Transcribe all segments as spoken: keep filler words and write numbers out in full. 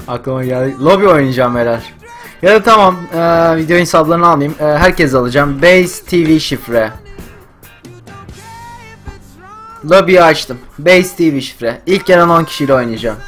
Aklıma geldi. Lobby oynayacağım herhalde. Ya da tamam, ee, video hesaplarını almayayım. E, herkes alacağım. Base T V şifre. Lobby'yi açtım. Base T V şifre. İlk gelen on kişiyle oynayacağım.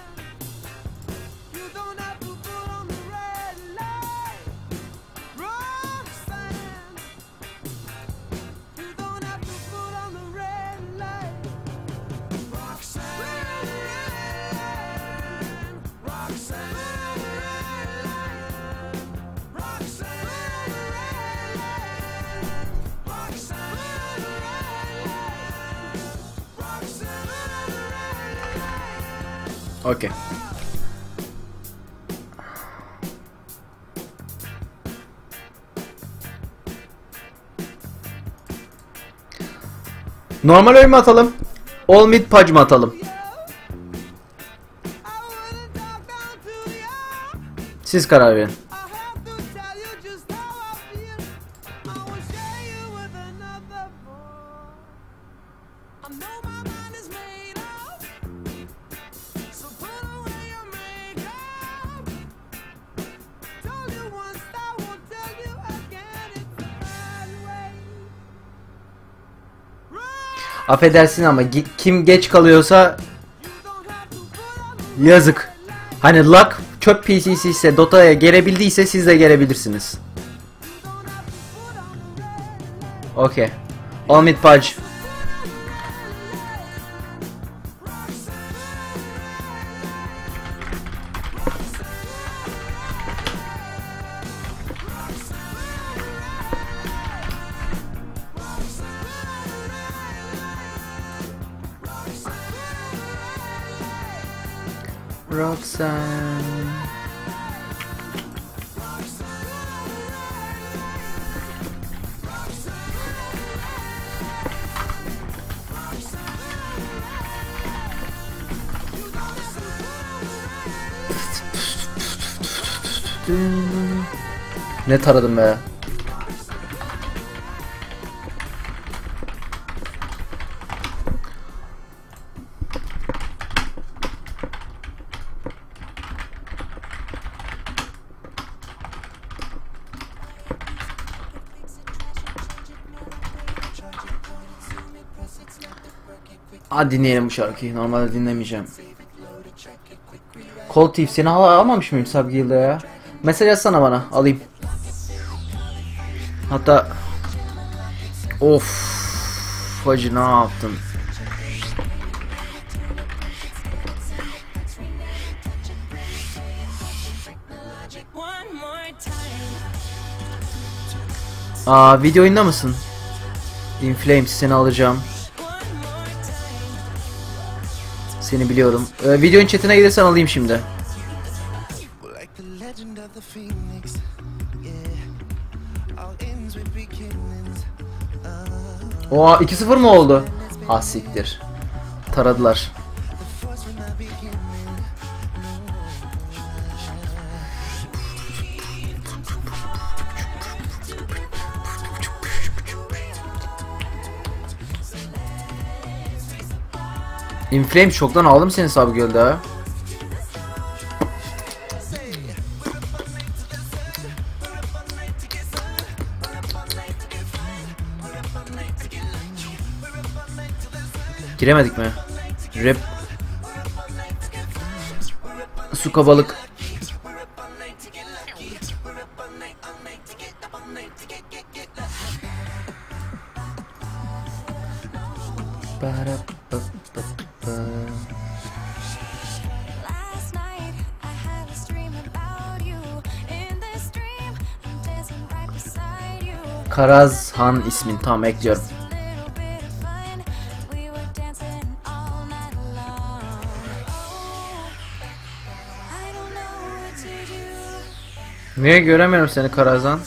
Okay. Normal oyun mu atalım? All mid pudge mı atalım? Siz karar verin. Affedersin ama kim geç kalıyorsa yazık. Hani luck çöp P C'si ise Dota'ya gelebildiyse siz de gelebilirsiniz. Okay. All mid pudge. Roxanne. Ne taradım be. Hadi dinleyelim bu şarkıyı. Normalde dinlemeyeceğim. Cold Thief seni hala almamış mıyım Subguild'e ya? Mesaj atsana bana, alayım. Hatta of hacı ne yaptın? Aa, video oyunda mısın? In Flames seni alacağım. Seni biliyorum. Ee, videonun chatine gidersen alayım şimdi. Oha, iki sıfır mı oldu? Ha siktir. Taradılar. In Flames çoktan aldım seni Subguild'e. Giremedik mi? Rap. Su kabalık. Karazhan ismin, tamam ekliyorum. Niye göremiyorum seni Karazhan?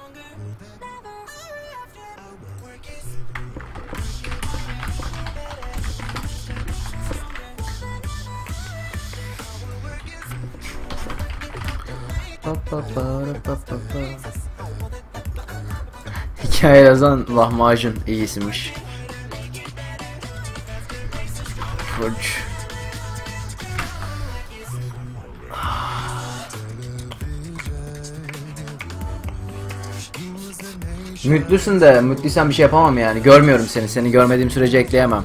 Hikaye yazan lahmacun iyisiymiş. Fudge. Mütlüsün de, mütlüysen bir şey yapamam yani. Görmüyorum seni. Seni görmediğim sürece ekleyemem.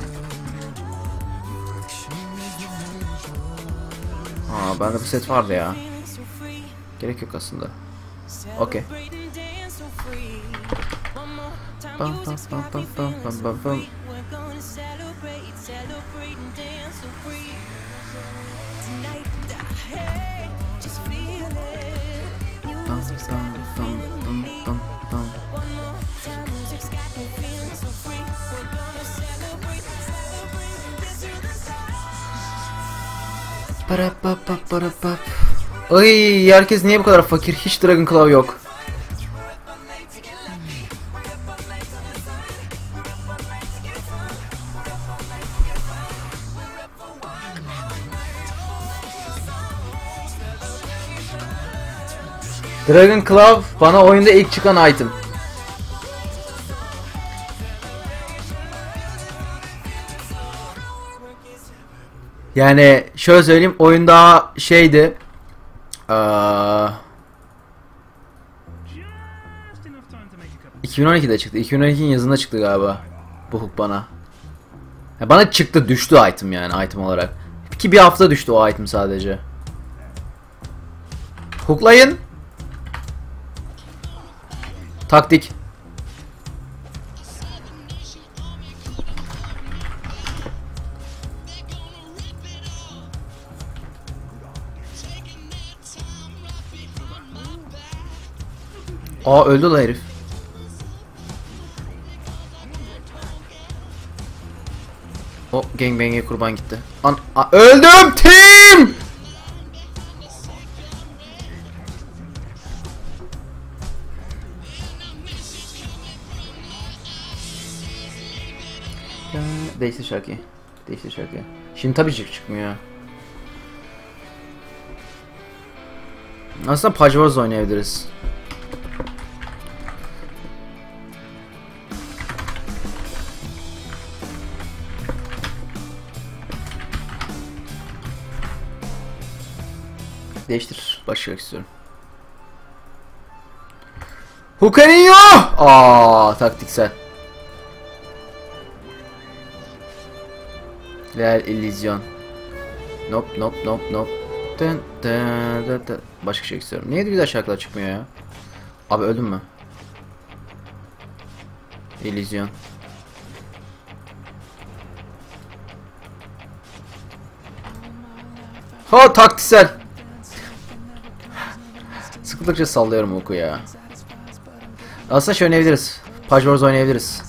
Aa, bende bu set vardı ya. Gerek yok aslında. Okey. Ay, herkes niye bu kadar fakir? Hiç Dragon Claw yok. Dragon Claw bana oyunda ilk çıkan item. Yani şöyle söyleyeyim, oyun daha şeydi. Aa, iki bin on ikide çıktı. iki bin on ikinin yazında çıktı galiba bu hook bana. Ya bana çıktı, düştü item yani, item olarak. Ki bir hafta düştü o item sadece. Hooklayın. Taktik. Aa, öldü la herif. O gangbang'e kurban gitti. An A öldüm team. Değiştir şarkıyı. Değiştir şarkıyı. Şimdi tabii çık çıkmıyor. Aslında Pajvaz oynayabiliriz. Değiştir. Başlamak istiyorum. Hukarinho! Aa, taktiksel. Real illüzyon. Nope, nope, nope, nope. Dın, dın, dın, dın. Başka şey istiyorum. Niye güzel şarkılar çıkmıyor ya? Abi öldün mü? İllüzyon. Ha, taktiksel. Sıkıldıkça sallıyorum oku ya. Aslında şey oynayabiliriz. Page Wars oynayabiliriz.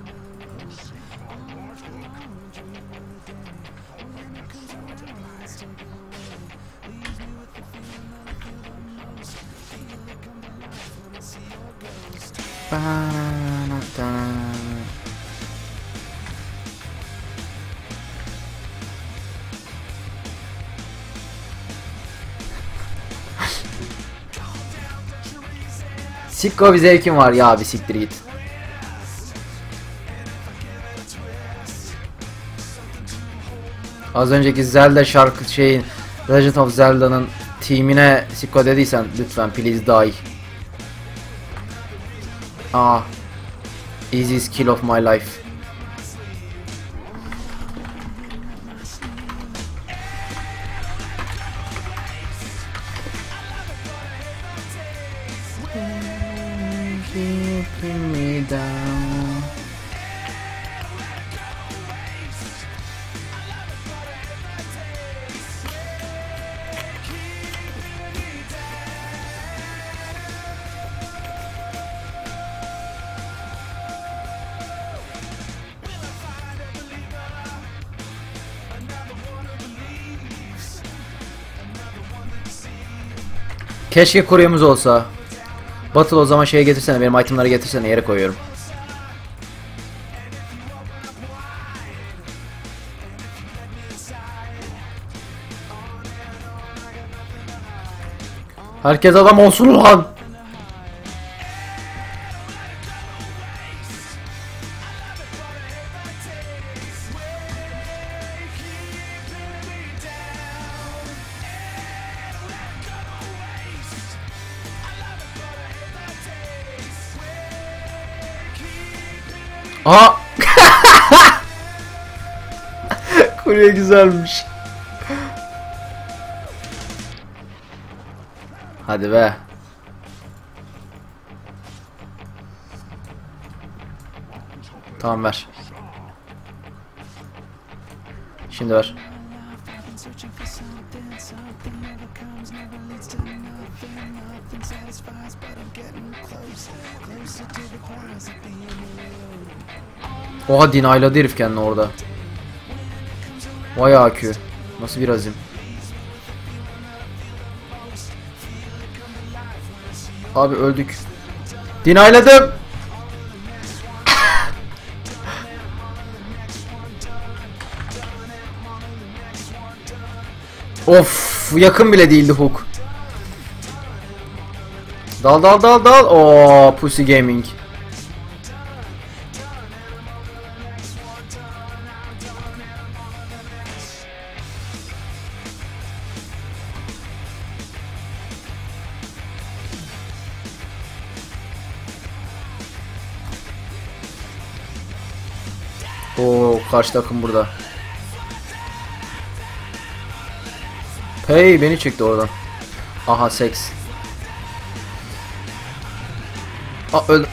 Sikko bir zevkim var ya, bir siktir git. Az önceki Zelda şarkı şeyin, Legend of Zelda'nın teamine Sikko dediysen lütfen please die. Ah, easiest kill of my life. Keeping me down. Keşke kuryemiz olsa. Battle o zaman şeye getirsene, benim itemları getirsene, yere koyuyorum. Herkes adam olsun lan. Aha. Kurye güzelmiş. Hadi be. Tamam ver. Şimdi ver. Oha, dinayladı herif kendini orada. Vay A Q. Nasıl bir azim. Abi öldük. Dinayladım. Of, yakın bile değildi hook. Dal dal dal dal. Oo, Pussy Gaming. Oo, karşı takım burada. Hey, beni çekti oradan. Aha, seks. Aa, öldüm.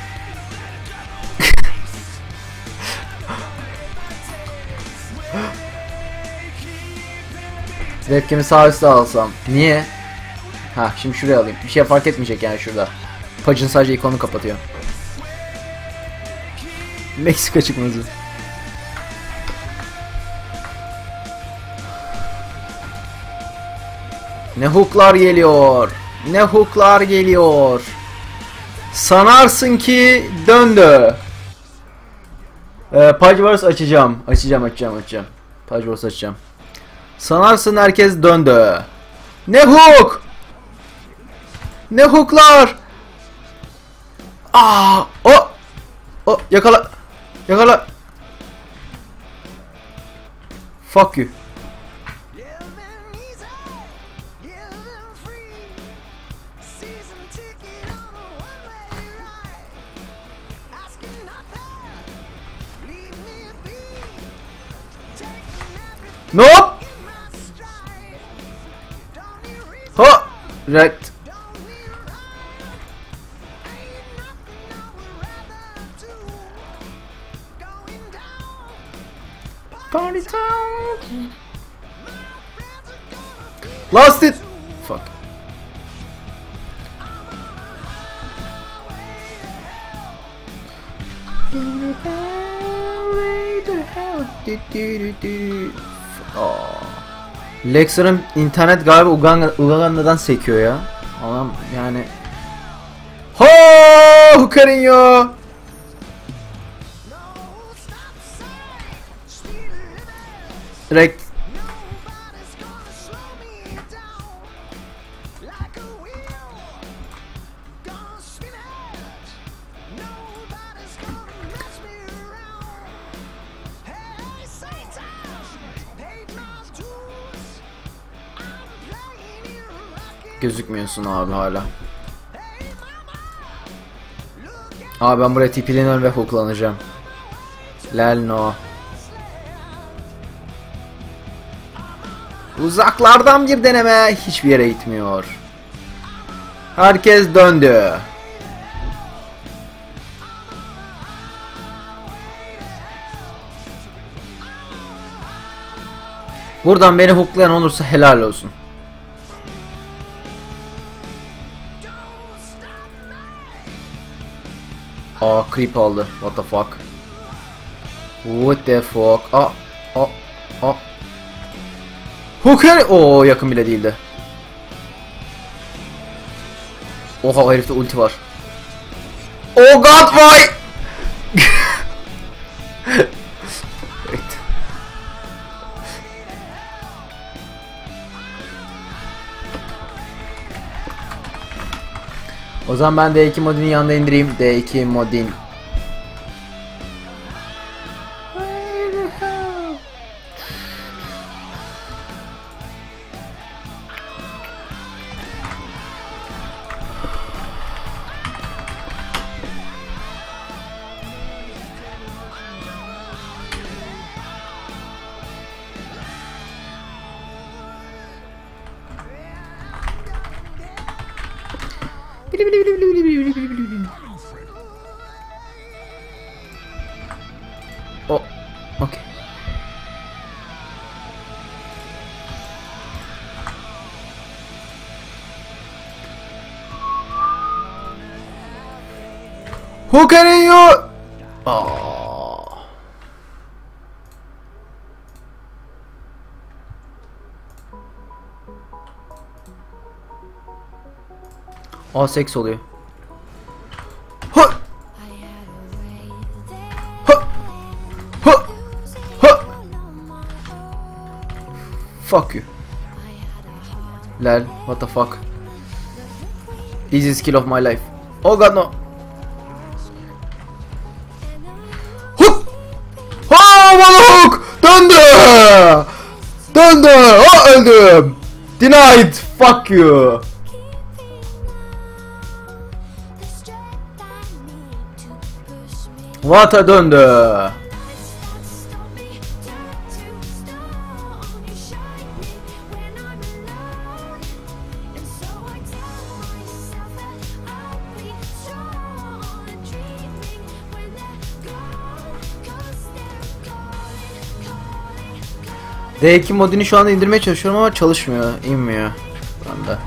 Webcam'i sağ üstte alsam. Niye? Ha, şimdi şuraya alayım. Bir şey fark etmeyecek yani şurada. Pacın sadece ikonu kapatıyor. Meksika çıkmazı. Ne hooklar geliyor. Ne hooklar geliyor. Sanarsın ki döndü. Ee, Pageverse açacağım. Açacağım açacağım açacağım. Pageverse açacağım. Sanarsın herkes döndü. Ne hook. Ne hooklar. Aa, o. O, yakala. Yakala. Fuck you. Nope. Ha. Right. Party time. Lost it. Fuck. Oh. Lexer'ın internet galiba Uganda, Uganda'dan sekiyor ya. Adam yani. Ho, Hukarinho. Direkt. Gözükmüyorsun abi hala. Abi ben buraya tipileniyorum ve hooklanacağım. Lel no. Uzaklardan bir deneme, hiçbir yere gitmiyor. Herkes döndü. Buradan beni hooklayan olursa helal olsun. Aa, creep aldı. What the fuck? What the fuck? Aa, aa, aa. Hooker! Oo, yakın bile değildi. Oha, herifte ulti var. Oh god, why? Evet. O zaman ben D iki modinin yanında indireyim. D iki modin. Oh, okay. Who can you? Oh. Aa, seks oluyor. Ha! Ha! Ha! Ha! Fuck you. Lel, what the fuck? Easy skill of my life. Oh god no. Hook! Ha! Bana hook! Döndü! Döndü! Ha, öldüm! Denied! Fuck you! Vata döndü. D iki modunu şu anda indirmeye çalışıyorum ama çalışmıyor, inmiyor. Bende.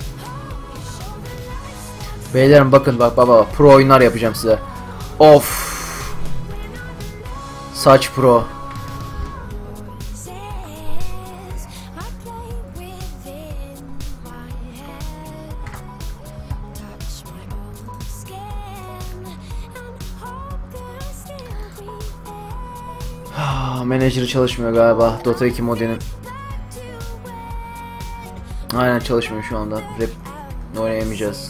Beylerim bakın, bak baba, pro oyunlar yapacağım size. Of. Saç pro. Menajeri çalışmıyor galiba Dota iki modinin. Aynen, çalışmıyor şu anda. Rap oynayamayacağız.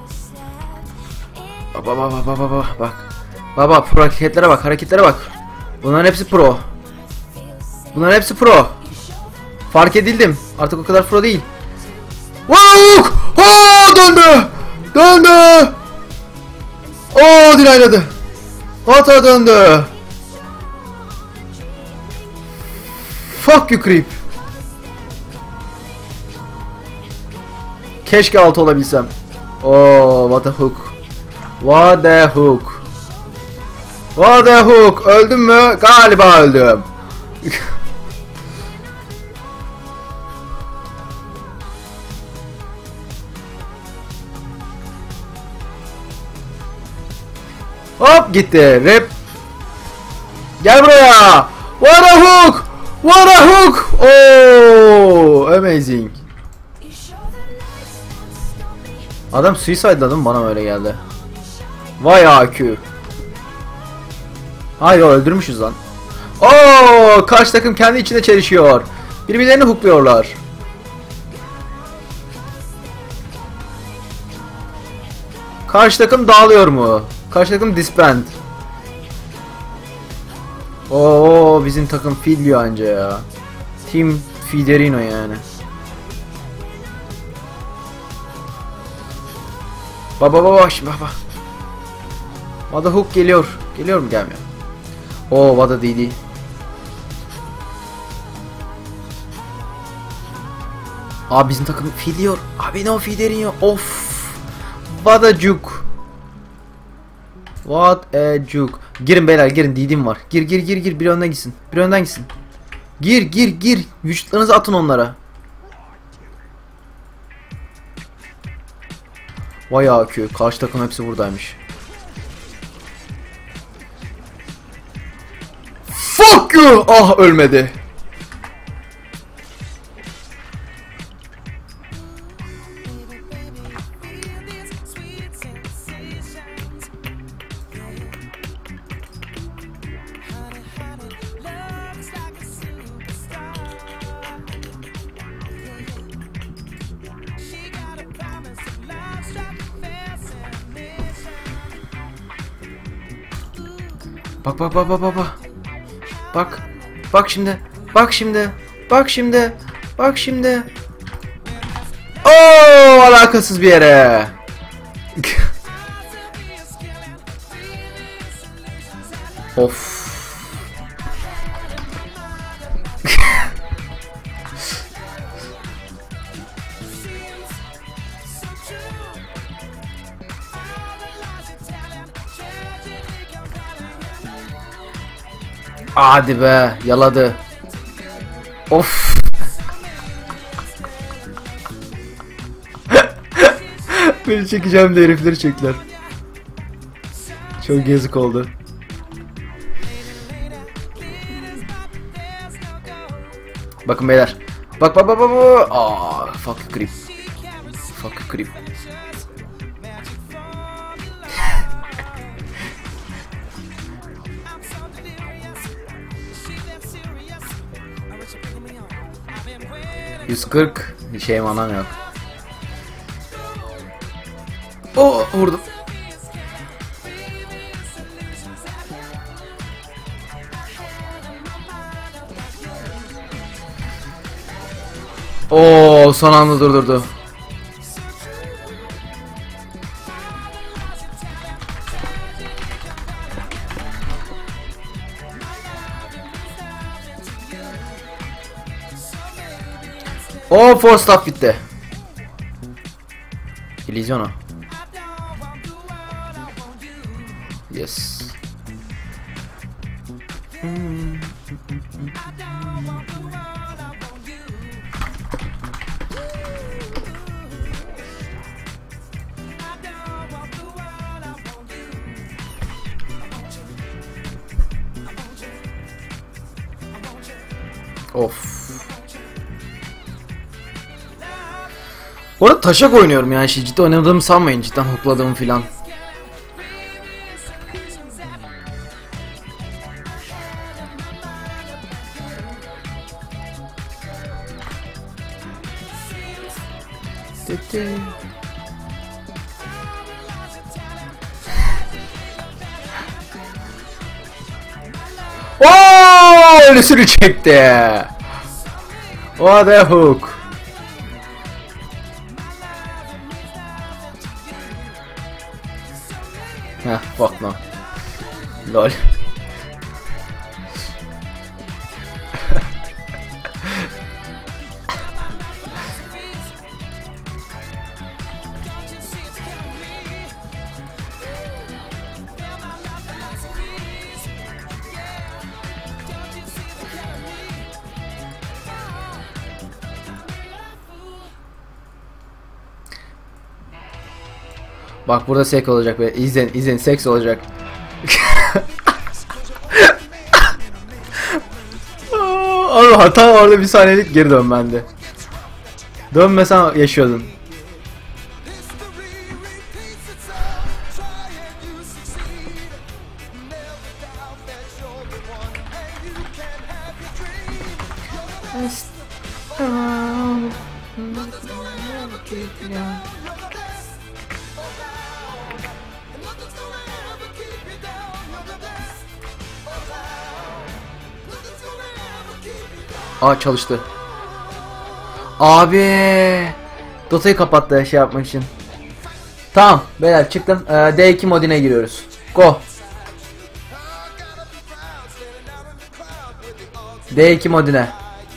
Baba baba baba baba bak. Baba, pro hareketlere bak, hareketlere bak. Bunların hepsi pro. Bunların hepsi pro. Fark edildim. Artık o kadar pro değil. Wow! Oh, döndü. Döndü. Oh, dinayladı. Hata döndü. Fuck you creep. Keşke altı olabilsem. Oh, what a hook. What a hook. What a hook. Öldüm mü? Galiba öldüm. Hop gitti. Rap. Gel buraya. What a hook. What a hook. Oh, amazing. Adam suicide'ladı mı? Bana öyle geldi. Vay A Q. Hayır, öldürmüşüz lan. Oo, karşı takım kendi içinde çelişiyor. Birbirlerini hookluyorlar. Karşı takım dağılıyor mu? Karşı takım disband. Oo, bizim takım fidliyor anca ya. Team Fiderino yani. Baba baba şimdi baba. Vada hook geliyor. Geliyor mu, gelmiyor? Oo, Vada D D. Abi bizim takım fidliyor. Abi no Fiderino. Of. Vada juke. What a juke. Girin beyler, girin, D D'm var. Gir gir gir gir, bir önden gitsin. Bir önden gitsin. Gir gir gir. Vücutlarınızı atın onlara. Vay A Q. Karşı takım hepsi buradaymış. Fuck you. Ah, ölmedi. Bak bak bak bak bak bak. Bak. Bak şimdi. Bak şimdi. Bak şimdi. Bak şimdi. Oo, alakasız bir yere. Of. Hadi be, yaladı. Of. Beni çekeceğim de herifleri çektiler. Çok yazık oldu. Bakın beyler. Bak bak bak bak bak. Aa, fuck you creep. Fuck you creep. yüz kırk şey manam yok. Oo, vurdum. Oo, son anda durdurdu. O four stop bitti. İllüzyona. Yes. Of. Bu arada taşak oynuyorum yani, şey, ciddi oynadığımı sanmayın, cidden hopladığımı filan. Ooo, ölüsünü çekti. What a hook. Heh, fuck no. Lol. Bak burada seks olacak be. İzlen, izlen, seks olacak. Abi hata orada, bir saniyelik geri dön bende. Dönmesen yaşıyordun. Aa, çalıştı. Abi Dota'yı kapattı şey yapmak için. Tamam beyler, çıktım. ee, D iki modine giriyoruz. Go. D iki modine.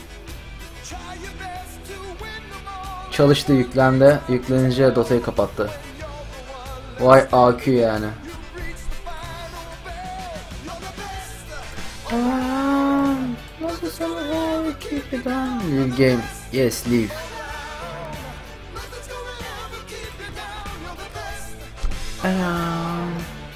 Çalıştı, yüklendi. Yüklenince Dota'yı kapattı. Vay A Q yani. Leave game. Yes, leave. Um.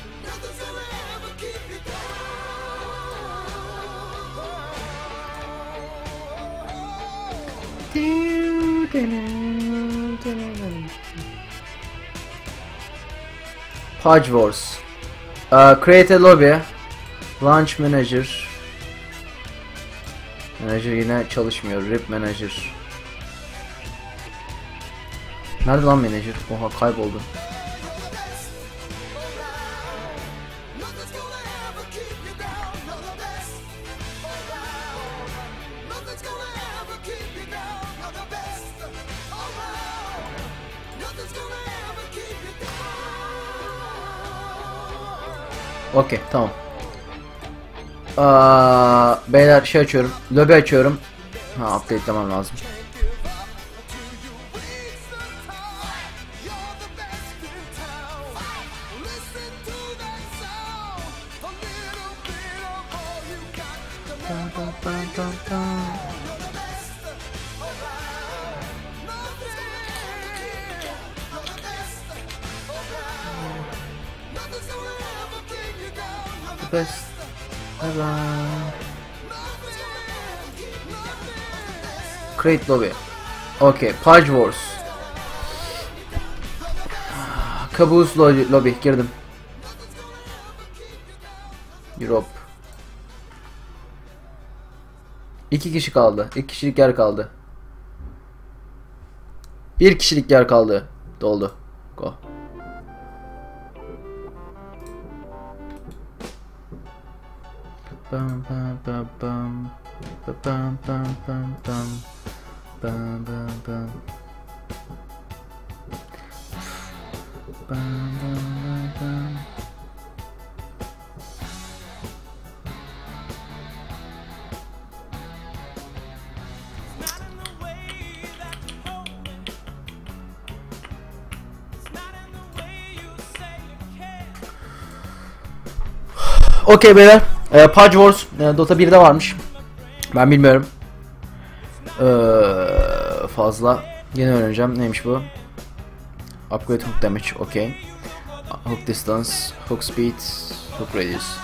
Pudge Wars. Uh, create a lobby. Launch manager. Manager yine çalışmıyor. Rip manager. Nerede lan manager? Oha, kayboldu. Okey, tamam. Aa, beyler şey açıyorum. Lobi açıyorum. Ha, update'lemem lazım. Best around. Create lobby. Okay, Pudge Wars. Caboose lobby, lobby girdim. Europe. İki kişi kaldı. İki kişilik yer kaldı. Bir kişilik yer kaldı. Doldu. Go. Bam bam bam bam bam bam bam bam bam bam bam bam bam bam. Okey beyler. Ee, Pudge Wars e, Dota bir'de varmış. Ben bilmiyorum. Ee, fazla yeni öğreneceğim. Neymiş bu? Upgrade hook damage. Okey. Hook distance, hook speed, hook radius.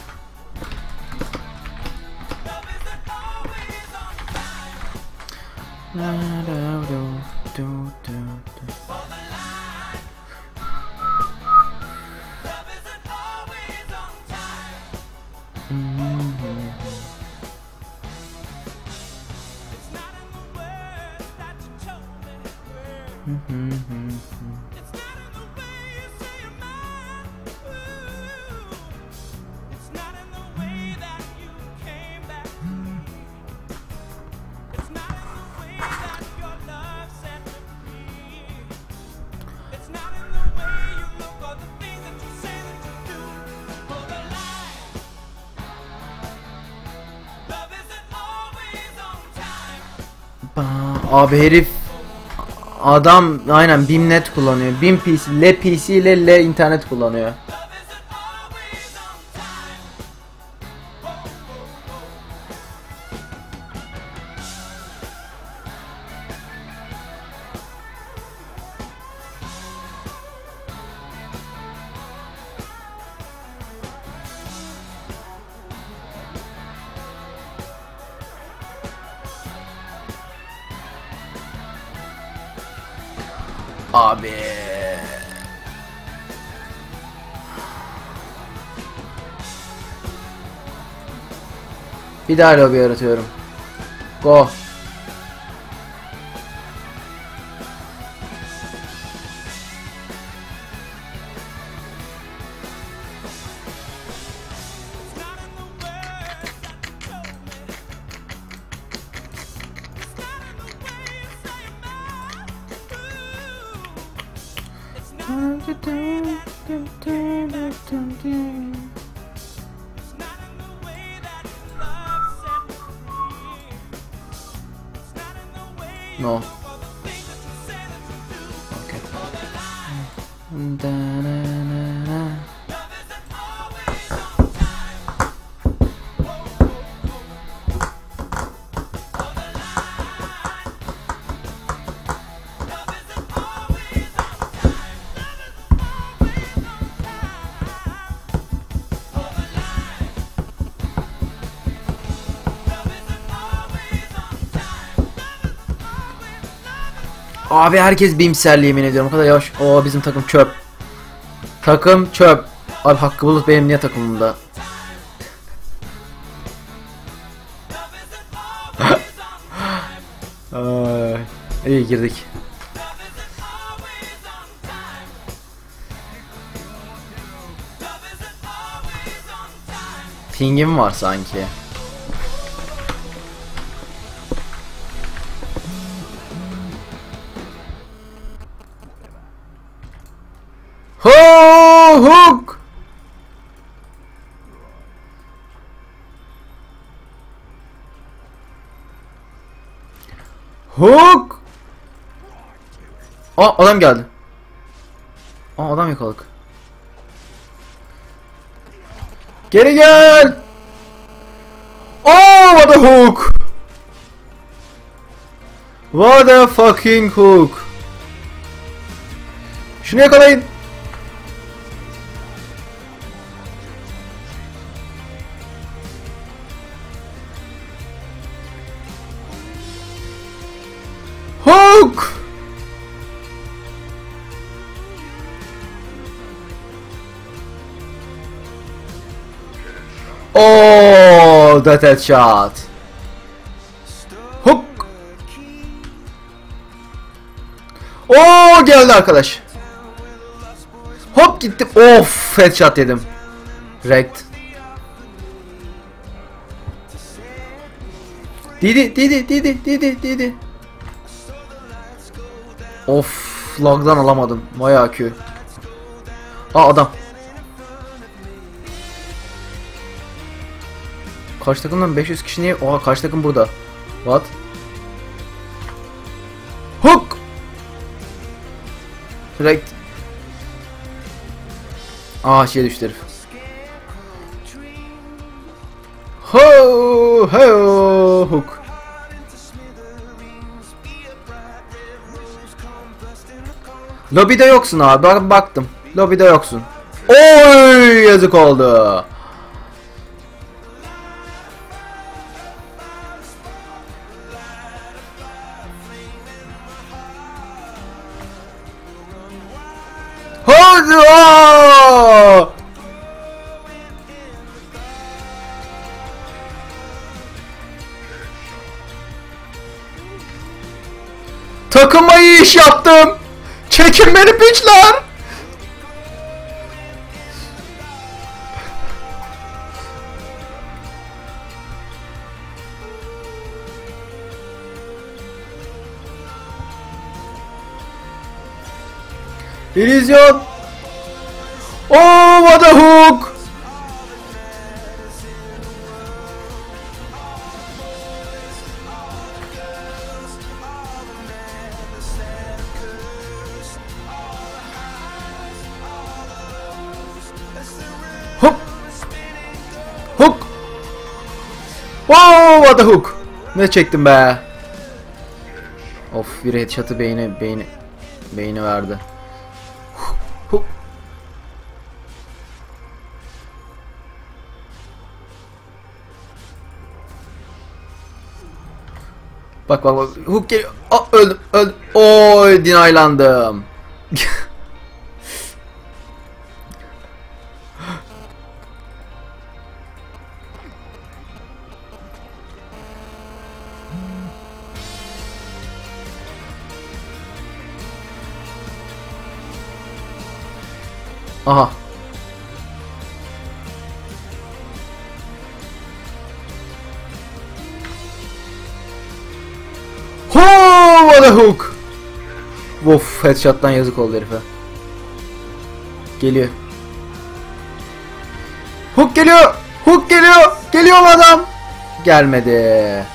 Abi herif adam aynen Bimnet kullanıyor. Bim P C, L P C ile L internet kullanıyor. Abi. Bir daha lobi yaratıyorum. Go. No. Okay. Abi herkes bimserli, yemin ediyorum. O kadar yavaş. Oo, bizim takım çöp. Takım çöp. Abi Hakkı Bulut benim niye takımımda? Ay, iyi girdik. Pingim var sanki. Ho hook. Hook. Aa adam geldi. Aa adam yakaladık. Geri gel. Oh what a hook. What a fucking hook. Şunu yakalayın. Hook. Oh, that headshot. Hook. Oh, geldi arkadaş. Hop gittim. Of, headshot yedim. Wrecked. Didi, didi, didi, didi, didi. Of, lagdan alamadım. Bayağı kö. Aa adam. Karşı takımdan beş yüz kişi niye? Oha karşı takım burada. What? Hook. Direkt. Aa şey düştü herif. Ho ho hook. Lobide yoksun abi. Ben baktım. Lobide yoksun. Oy yazık oldu. Hadi aa! Takıma iyi iş yaptım. Çekin beni piçler. İllüzyon. Oh what a hook. Hook. Hook. Oh what a hook. Ne çektim be. Of bir headshot'ı beyni beyni beyni verdi. Hook. Bak bak bak hook geliyor. Aa, öldüm öldüm. Oy dinaylandım. Aha. Ho, what a hook. Of, headshot'tan yazık oldu herife. Geliyor. Hook geliyor. Hook geliyor. Geliyor mu adam? Gelmedi.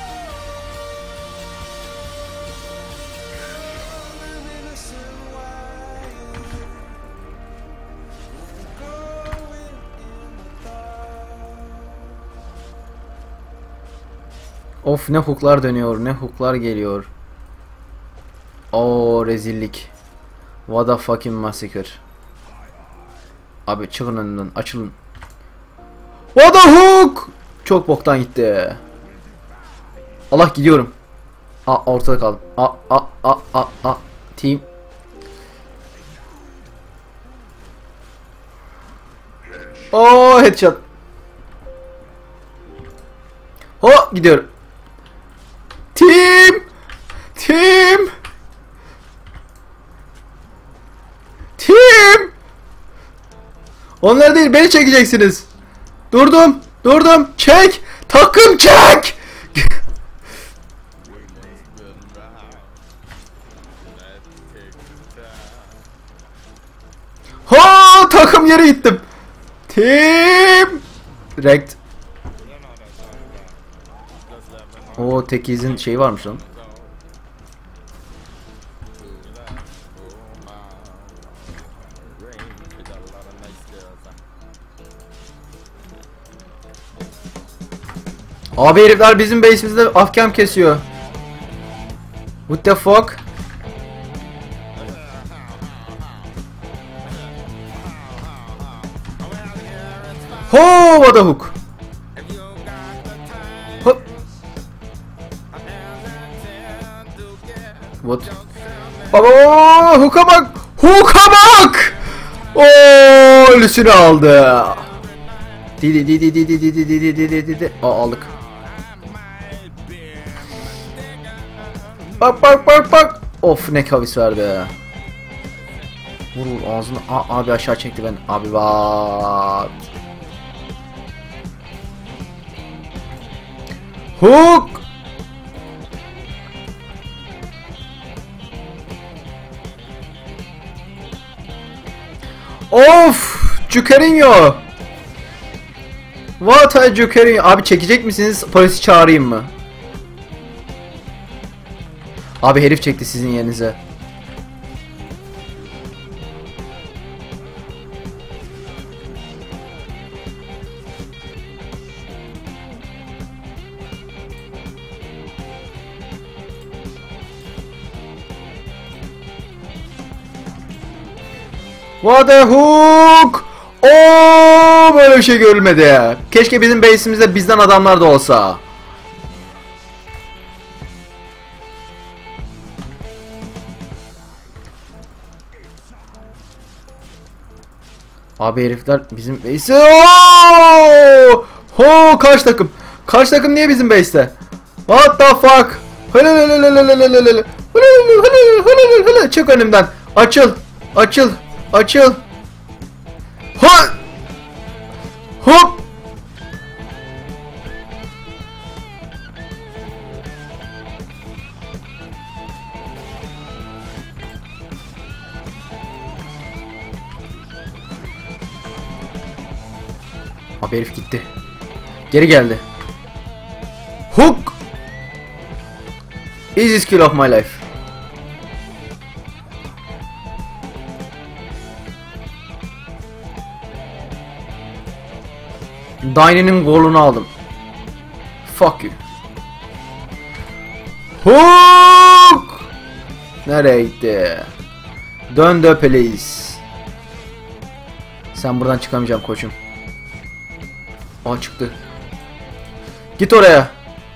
Of ne hooklar dönüyor, ne hooklar geliyor. Oo rezillik. What a fucking massacre. Abi çıkın önünden, açılın. What a hook. Çok boktan gitti. Allah gidiyorum. Aa ortada kaldım. Aa aa aa aa aa. Team. Oo headshot. Ho gidiyorum. Team! Team! Team! Onlar değil, beni çekeceksiniz. Durdum, durdum. Çek! Takım çek! Ha, takım yere gittim. Team! Direkt. O tekizin şeyi varmış lan. Abi herifler bizim base'imizde ahkam kesiyor. What the fuck? Ho, what the hook? Hop. What? Baba, hook'a bak! Hook'a bak! Oo, ölüsünü aldı. Didi didi didi didi didi didi didi. Aa, aldık. Bak bak bak bak. Of, ne kavis verdi. Vur vur ağzını. Aa, abi aşağı çekti ben. Abi bak. Hook. Of, Cukerinho. What a Cukerinho. Abi çekecek misiniz? Polisi çağırayım mı? Abi herif çekti sizin yerinize. What a hook! Oo, böyle bir şey görülmedi. Keşke bizim base'imizde bizden adamlar da olsa. Abi herifler bizim base'e. Ho, kaç takım? Kaç takım niye bizim base'te? What the fuck? Çık önümden. Açıl. Açıl. Açıl. Ha! Hop! Abi herif gitti. Geri geldi. Hook! Easy skill of my life. Dyne'nin golünü aldım. Fuck you. Hook! Nereye gitti? Dön de please. Sen buradan çıkamayacağım koçum. Aa, çıktı. Git oraya.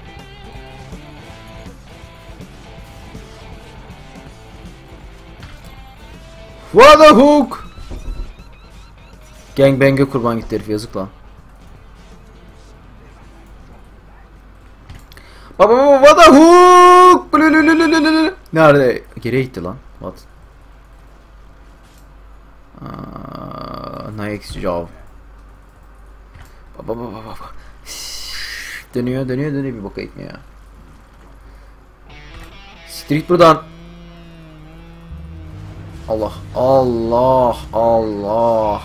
What the hook? Gangbang'e kurban gitti herif, yazık lan. Baba baba what the hook? Nerede? Geriye gitti lan. What? Uh, nice job. Baba baba baba. Dönüyor dönüyor dönüyor, bir boka gitmiyor ya. Street buradan. Allah Allah Allah.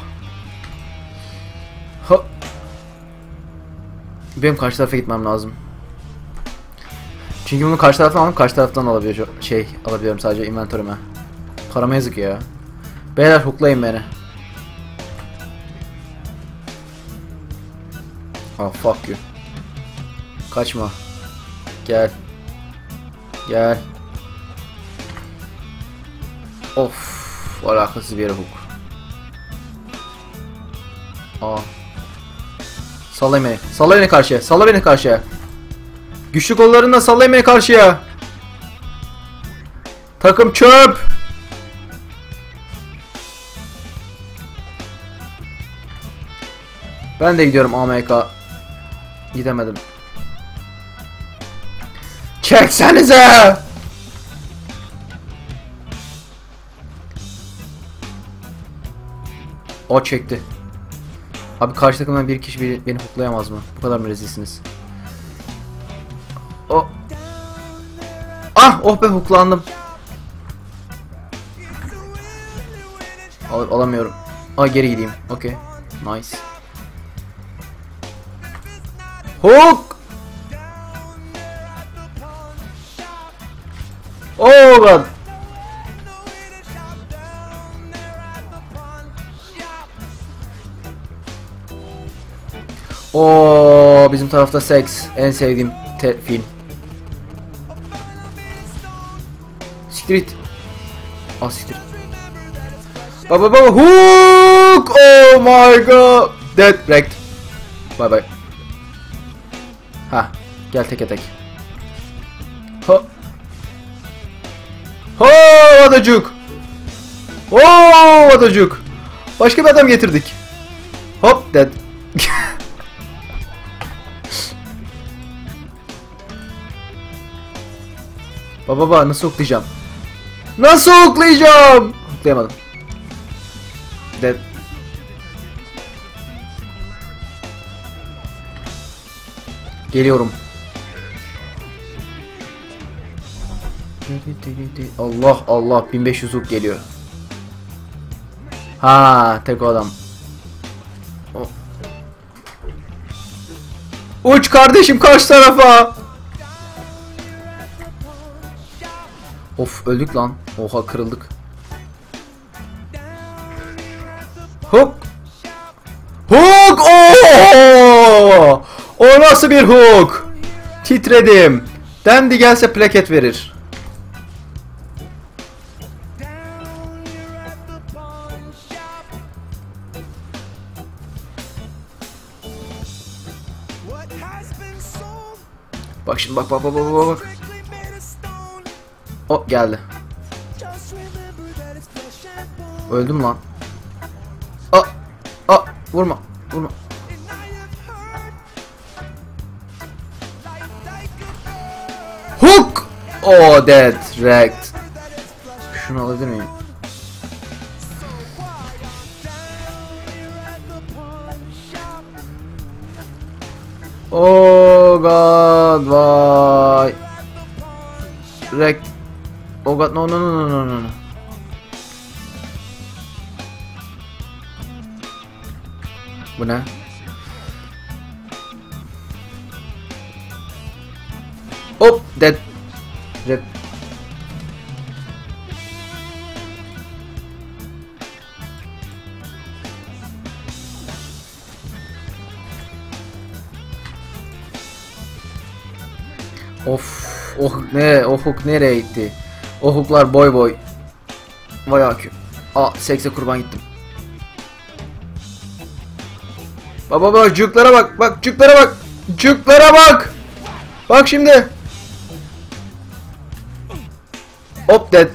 Ha. Benim karşı tarafa gitmem lazım. Çünkü bunu karşı taraftan alıp karşı taraftan alabiliyorum, şey alabiliyorum sadece inventörüme. Parama yazık ya. Beyler hooklayın beni. Oh fuck you. Kaçma. Gel. Gel. Of, alakasız bir yere hook. Aa. Sallayın beni. Salla beni karşıya. Salla beni karşıya. Güçlü kollarında sallayın beni karşıya. Takım çöp. Ben de gidiyorum A M K. Gidemedim. Çeksenize. O çekti. Abi karşı takımdan bir kişi beni, beni hooklayamaz mı? Bu kadar mı rezilsiniz? O. Ah, oh be, hooklandım. Al alamıyorum. Aa, geri gideyim. Okay. Nice. Hook. Oh god. Oo, Oo, bizim tarafta seks. En sevdiğim film. Siktir it. Ah siktir. Baba baba hook. Oh my god. Dead wrecked. Bye bye. Ha, gel teke tek. Ho. Ho adacık. Oo adacık. Başka bir adam getirdik. Hop dead. Baba baba nasıl oklayacağım? Nasıl oklayacağım? Oklayamadım. Dead. Geliyorum. Allah Allah, bin beş yüz hook geliyor. Ha, tek o adam. O. Uç kardeşim, karşı tarafa. Of, öldük lan. Oha, kırıldık. Hook. Hook. Oo! O nasıl bir hook? Titredim. Dandy gelse plaket verir. Bak şimdi, bak bak bak bak bak. O geldi. Öldüm lan. Aa, aa, vurma, vurma. Hook. Oh, dead, wrecked. Şunu alabilir miyim? Oh god, why? Wrecked. Oh god, no no no no no no. Bu ne? Hop, dead. Rip. Of, oh ne, o hook nereye gitti? O hooklar boy boy. Vay akü. Aa, sekse kurban gittim. Baba bak, cuklara bak, bak cuklara bak, cuklara bak. Bak şimdi. Hop dead.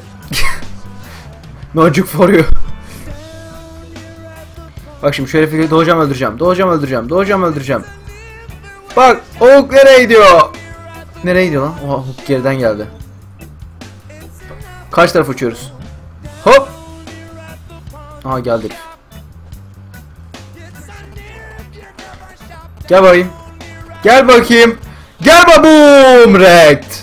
No juk for you. Bak şimdi şöyle fikri doğacağım, öldüreceğim. Doğacağım, öldüreceğim. Doğacağım, öldüreceğim. Bak, o hook nereye gidiyor? Nereye gidiyor lan? Oha, hook geriden geldi. Kaç taraf uçuyoruz? Hop. Aha, geldik. Gel bakayım. Gel bakayım. Gel babum, wrecked.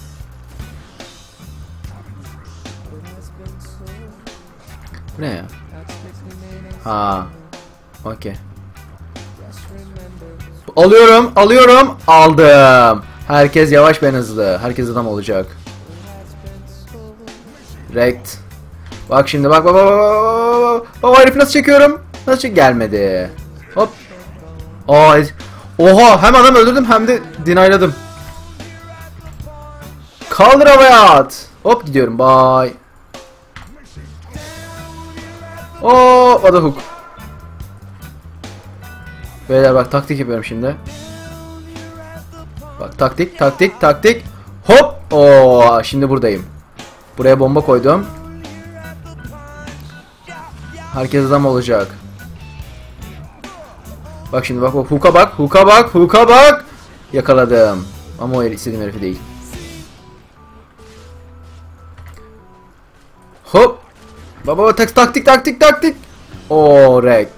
Bu ne ya? Ha. Okey. Alıyorum, alıyorum, aldım. Herkes yavaş, ben hızlı. Herkes adam olacak. Wrecked. Bak şimdi, bak bak bak bak. Bak herif nasıl çekiyorum? Nasıl çek gelmedi. Hop. Aa, oha, hem adam öldürdüm hem de denialadım. Kaldır havaya at. Hop, gidiyorum, bye. Oo, o da hook. Beyler bak, taktik yapıyorum şimdi. Bak, taktik taktik taktik. Hop. Oo, şimdi buradayım. Buraya bomba koydum. Herkes adam olacak. Bak şimdi, bak bak, hook'a bak, hook'a bak, hook'a bak. Yakaladım. Ama o istediğim herifi değil. Hop. Baba, tak taktik taktik taktik. Oo, wrecked.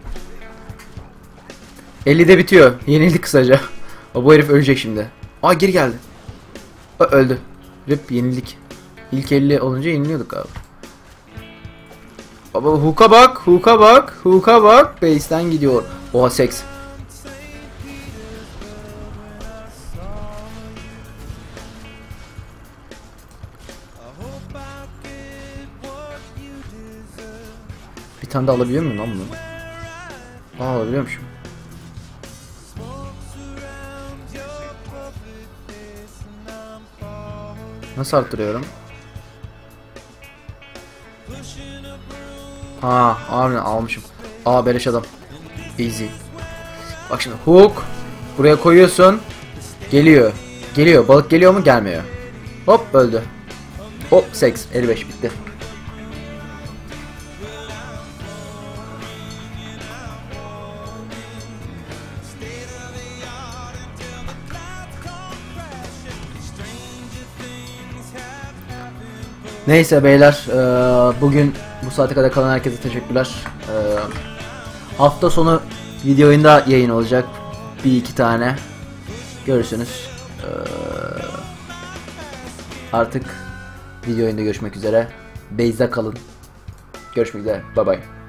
ellide bitiyor. Yenildik kısaca. O, bu herif ölecek şimdi. Aa, geri geldi. O, öldü. Rip, yenildik. İlk elli olunca yeniliyorduk abi. Baba, hook'a bak, hook'a bak, hook'a bak. Base'den gidiyor. Oha, seks. Bir tane de alabiliyor muyum lan bunu? Aa, alabiliyormuşum. Nasıl arttırıyorum? Ha, abi almışım. Aa, beleş adam. Easy. Bak şimdi hook. Buraya koyuyorsun. Geliyor. Geliyor. Balık geliyor mu? Gelmiyor. Hop, öldü. Hop, seks. elli beş bitti. Neyse beyler, e, bugün bu saate kadar kalan herkese teşekkürler. E, hafta sonu video oyunda yayın olacak. Bir iki tane. Görürsünüz. E, artık video oyunda görüşmek üzere. Base'de kalın. Görüşmek üzere. Bye bye.